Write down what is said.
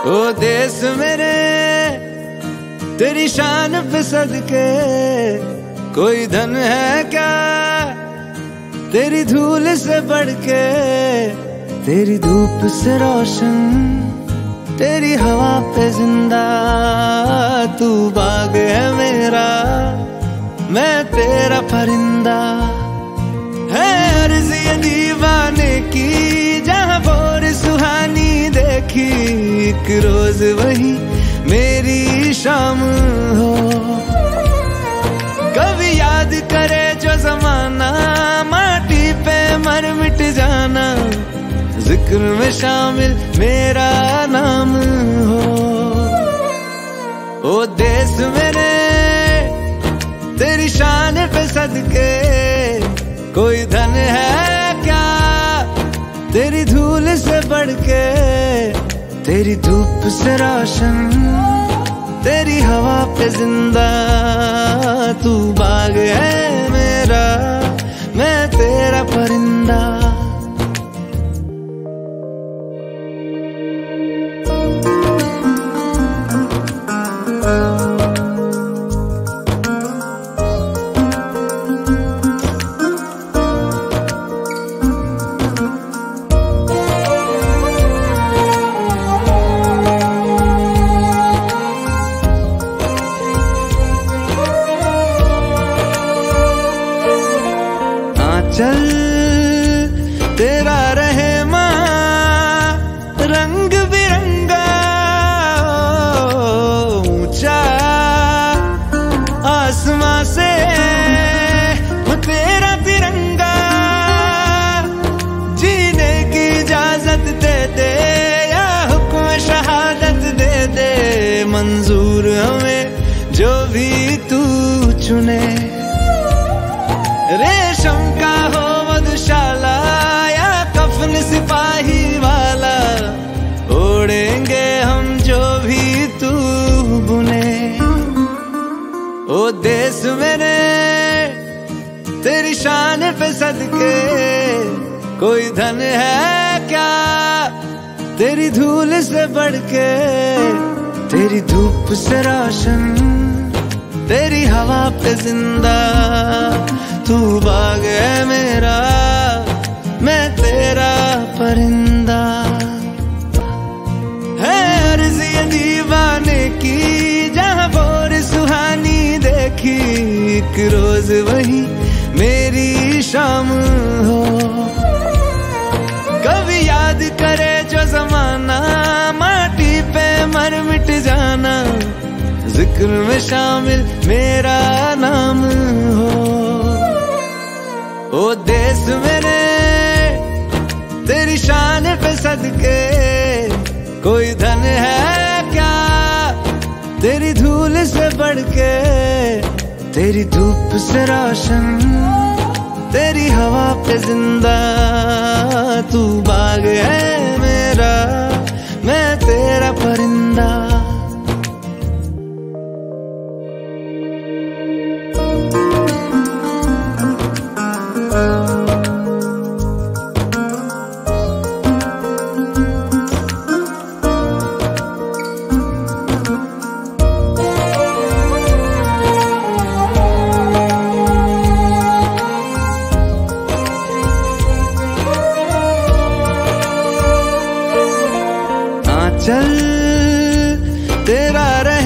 ओ देश मेरे तेरी शान पे सदके, कोई धन है क्या तेरी धूल से बढ़ के। तेरी धूप से रोशन, तेरी हवा पे जिंदा, तू बाग है मेरा, मैं तेरा परिंदा। है अर्ज़ ये दीवाने की, जहाँ बोर सुहानी देखी, एक रोज वही मेरी शाम हो। कभी याद करे जो जमाना, माटी पे मर मिट जाना, जिक्र में शामिल मेरा नाम हो। ओ देश मेरे तेरी शान पे सदके, कोई धन है क्या तेरी धूल से बढ़ के। तेरी धूप से रोशन, तेरी हवा पे जिंदा, तू बाग है मेरा, मैं तेरा परिंदा। चल तेरा रहे माँ रंग बिरंगा, ऊंचा आसमां से तेरा तिरंगा। जीने की इजाजत दे दे या हुक्म शहादत दे दे, मंजूर हमें जो भी तू चुने। रेशम का हो मधुशाला या कफन सिपाही वाला, ओढ़ेंगे हम जो भी तू बुने। ओ देश मेरे तेरी शान पे सदके, कोई धन है क्या तेरी धूल से बढ़ के। तेरी धूप से रोशन, तेरी हवा पे जिंदा, तू बाग है मेरा, मैं तेरा परिंदा। है अर्ज़ ये दीवाने की, जहाँ बोर सुहानी देखी, एक रोज वही मेरी शाम हो। कभी याद करे जो जमाना, माटी पे मर मिट जाना, जिक्र में शामिल मेरा नाम हो। ओ देश मेरे तेरी शान पे सदके, कोई धन है क्या तेरी धूल से बढ़ के। तेरी धूप से रोशन, तेरी हवा पे जिंदा, तू बाग है मेरा, मैं तेरा परिंदा। चल तेरा